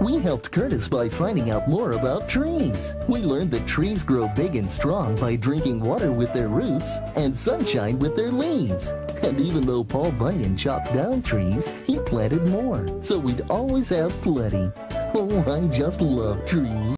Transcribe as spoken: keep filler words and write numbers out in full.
We helped Curtis by finding out more about trees. We learned that trees grow big and strong by drinking water with their roots and sunshine with their leaves. And even though Paul Bunyan chopped down trees, he planted more, so we'd always have plenty. Oh, I just love trees.